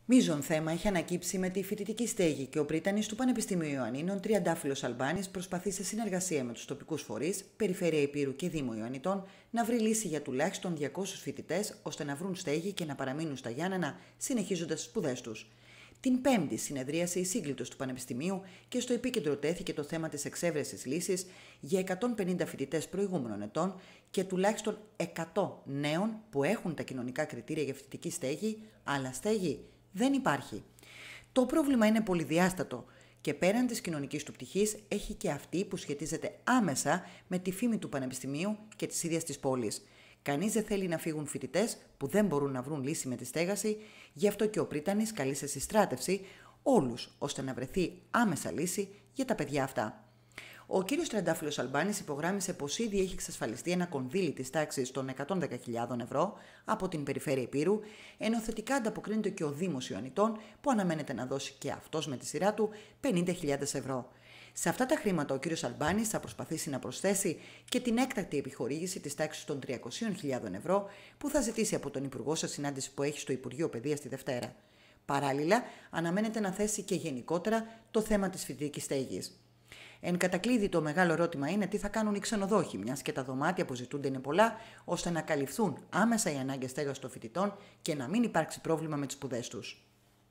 Μείζον θέμα έχει ανακύψει με τη φοιτητική στέγη και ο πρίτανης του Πανεπιστημίου Ιωαννίνων, Τριαντάφυλλος Αλμπάνης, προσπαθεί σε συνεργασία με τους τοπικούς φορείς, Περιφέρεια Ηπείρου και Δήμο Ιωαννιτών, να βρει λύση για τουλάχιστον 200 φοιτητές ώστε να βρουν στέγη και να παραμείνουν στα Γιάννενα συνεχίζοντας τις σπουδές τους. Την Πέμπτη συνεδρίασε η σύγκλιτος του Πανεπιστημίου και στο επίκεντρο τέθηκε το θέμα της εξέβρεσης λύσης για 150 φοιτητές προηγούμενων ετών και τουλάχιστον 100 νέων που έχουν τα κοινωνικά κριτήρια για φοιτητική στέγη, αλλά στέγη δεν υπάρχει. Το πρόβλημα είναι πολυδιάστατο και πέραν της κοινωνικής του πτυχής έχει και αυτή που σχετίζεται άμεσα με τη φήμη του Πανεπιστημίου και της ίδιας της πόλης. Κανείς δεν θέλει να φύγουν φοιτητές που δεν μπορούν να βρουν λύση με τη στέγαση, γι' αυτό και ο πρίτανης καλεί σε συστράτευση όλους ώστε να βρεθεί άμεσα λύση για τα παιδιά αυτά. Ο κύριος Τριαντάφυλλος Αλμπάνης υπογράμμισε πως ήδη έχει εξασφαλιστεί ένα κονδύλι της τάξης των 110.000 ευρώ από την Περιφέρεια Ηπείρου, ενώ θετικά ανταποκρίνεται και ο Δήμος Ιωαννιτών που αναμένεται να δώσει και αυτός με τη σειρά του 50.000 ευρώ. Σε αυτά τα χρήματα ο κύριος Αλμπάνης θα προσπαθήσει να προσθέσει και την έκτακτη επιχορήγηση της τάξης των 300.000 ευρώ που θα ζητήσει από τον Υπουργό σε συνάντηση που έχει στο Υπουργείο Παιδείας τη Δευτέρα. Παράλληλα, αναμένεται να θέσει και γενικότερα το θέμα της φοιτητικής στέγης. Εν κατακλείδη, το μεγάλο ερώτημα είναι τι θα κάνουν οι ξενοδόχοι, μιας και τα δωμάτια που ζητούνται είναι πολλά, ώστε να καλυφθούν άμεσα οι ανάγκες στέγασης των φοιτητών και να μην υπάρξει πρόβλημα με τις σπουδές τους.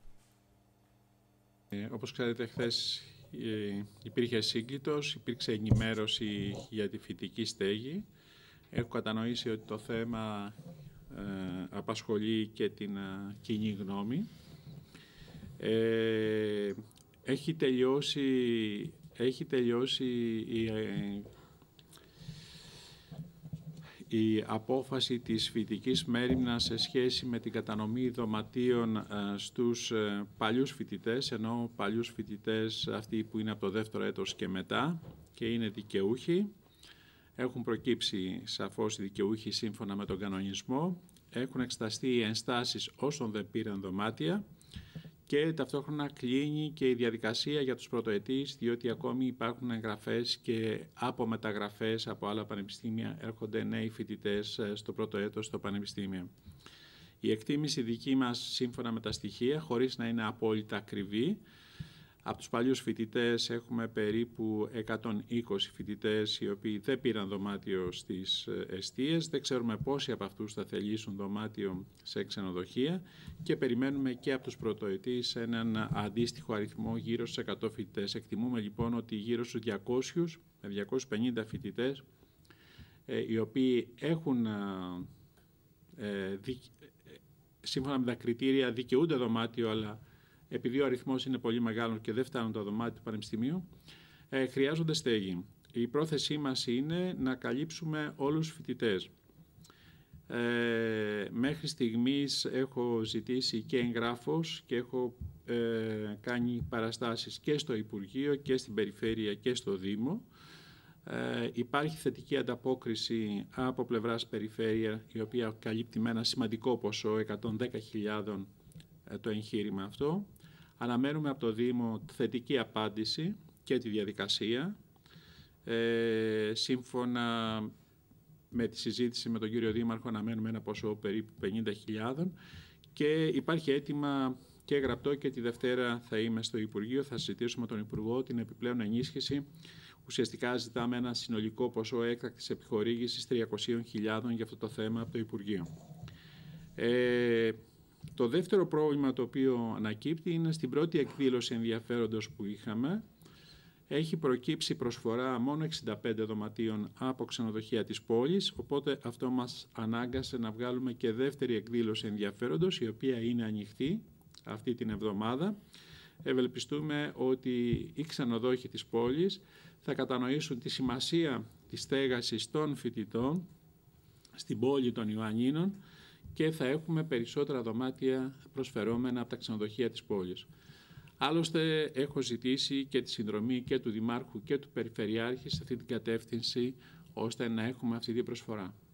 Όπως ξέρετε, χθες υπήρχε σύγκλιτος, υπήρξε ενημέρωση για τη φοιτητική στέγη. Έχω κατανοήσει ότι το θέμα απασχολεί και την κοινή γνώμη. Έχει τελειώσει η απόφαση της φοιτητικής μέριμνας σε σχέση με την κατανομή δωματίων στους παλιούς φοιτητές, ενώ παλιούς φοιτητές αυτοί που είναι από το δεύτερο έτος και μετά και είναι δικαιούχοι. Έχουν προκύψει σαφώς οι δικαιούχοι σύμφωνα με τον κανονισμό, έχουν εξεταστεί οι ενστάσεις όσων δεν πήραν δωμάτια και ταυτόχρονα κλείνει και η διαδικασία για τους πρωτοετής, διότι ακόμη υπάρχουν εγγραφές και από μεταγραφές από άλλα πανεπιστήμια έρχονται νέοι φοιτητές στο πρώτο έτος στο πανεπιστήμιο. Η εκτίμηση δική μας σύμφωνα με τα στοιχεία, χωρίς να είναι απόλυτα ακριβή, από τους παλιούς φοιτητές έχουμε περίπου 120 φοιτητές οι οποίοι δεν πήραν δωμάτιο στις εστίες. Δεν ξέρουμε πόσοι από αυτούς θα θελήσουν δωμάτιο σε ξενοδοχεία και περιμένουμε και από τους πρωτοετής έναν αντίστοιχο αριθμό γύρω στους 100 φοιτητές. Εκτιμούμε λοιπόν ότι γύρω στους 200 με 250 φοιτητές οι οποίοι έχουν σύμφωνα με τα κριτήρια δικαιούνται δωμάτιο, αλλά επειδή ο αριθμός είναι πολύ μεγάλος και δεν φτάνουν τα δωμάτια του Πανεπιστημίου, χρειάζονται στέγη. Η πρόθεσή μας είναι να καλύψουμε όλους τους φοιτητές. Μέχρι στιγμής έχω ζητήσει και εγγράφος και έχω κάνει παραστάσεις και στο Υπουργείο και στην Περιφέρεια και στο Δήμο. Υπάρχει θετική ανταπόκριση από πλευράς Περιφέρεια, η οποία καλύπτει με ένα σημαντικό ποσό, 110.000 το εγχείρημα αυτό. Αναμένουμε από το Δήμο θετική απάντηση και τη διαδικασία. Σύμφωνα με τη συζήτηση με τον κύριο Δήμαρχο αναμένουμε ένα ποσό περίπου 50.000 και υπάρχει αίτημα και γραπτό και τη Δευτέρα θα είμαι στο Υπουργείο, θα συζητήσουμε με τον Υπουργό την επιπλέον ενίσχυση. Ουσιαστικά ζητάμε ένα συνολικό ποσό έκτακτης επιχορήγησης 300.000 για αυτό το θέμα από το Υπουργείο. Το δεύτερο πρόβλημα το οποίο ανακύπτει είναι στην πρώτη εκδήλωση ενδιαφέροντος που είχαμε. Έχει προκύψει προσφορά μόνο 65 δωματίων από ξενοδοχεία της πόλης, οπότε αυτό μας ανάγκασε να βγάλουμε και δεύτερη εκδήλωση ενδιαφέροντος, η οποία είναι ανοιχτή αυτή την εβδομάδα. Ευελπιστούμε ότι οι ξενοδόχοι της πόλης θα κατανοήσουν τη σημασία της στέγασης των φοιτητών στην πόλη των Ιωαννίνων και θα έχουμε περισσότερα δωμάτια προσφερόμενα από τα ξενοδοχεία της πόλης. Άλλωστε, έχω ζητήσει και τη συνδρομή και του Δημάρχου και του Περιφερειάρχη σε αυτή την κατεύθυνση, ώστε να έχουμε αυτή την προσφορά.